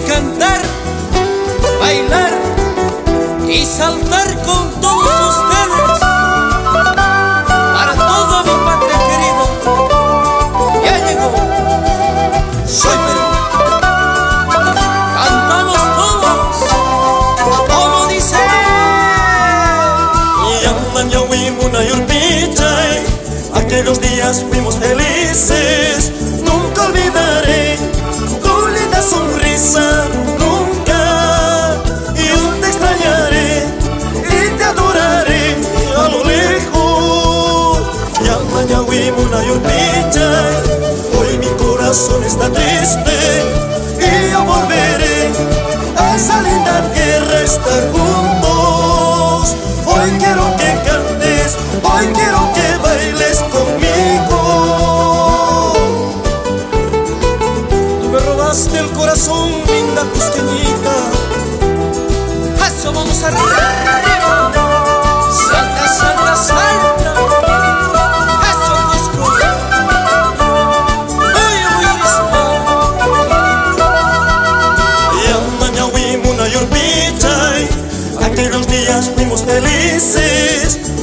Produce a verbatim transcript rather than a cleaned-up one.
cantar, bailar y saltar con todos ustedes. Para toda mi patria querida, ya llegó, soy Perú. Cantamos todos, como dice. Aquellos días fuimos felices, nunca olvidaré tu linda sonrisa, nunca. Yo te extrañaré y te adoraré a lo lejos. Hoy mi corazón está triste y yo volveré a esa linda tierra a estar juntos. Hoy quiero que cantes, hoy quiero que bailes conmigo. Tú me robaste el corazón, linda cosqueñita. A eso vamos arriba. Salta, salta, salta. Eso Cusco. Voy a Aquellos días fuimos felices,